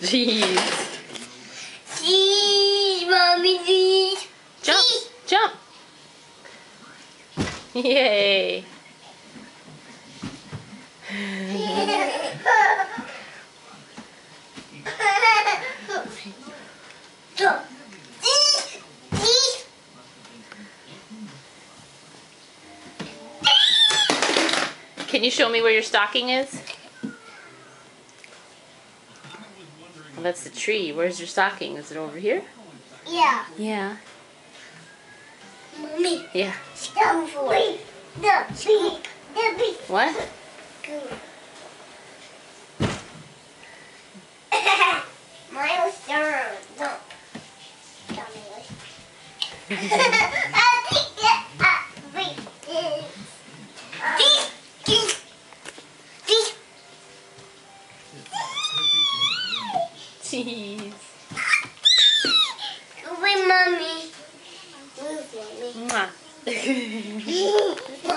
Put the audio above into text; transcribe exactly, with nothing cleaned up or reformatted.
Jeez. Jeez, mommy, jeez. Jump, jump. Yay. Can you show me where your stocking is? Well, that's the tree. Where's your stocking? Is it over here? Yeah. Yeah. Mommy. Yeah. Stop for it. The bee. The bee. What? Miles turn. Don't. Tell me what. Jeez. Go away, mommy. Move, mommy. Mwah.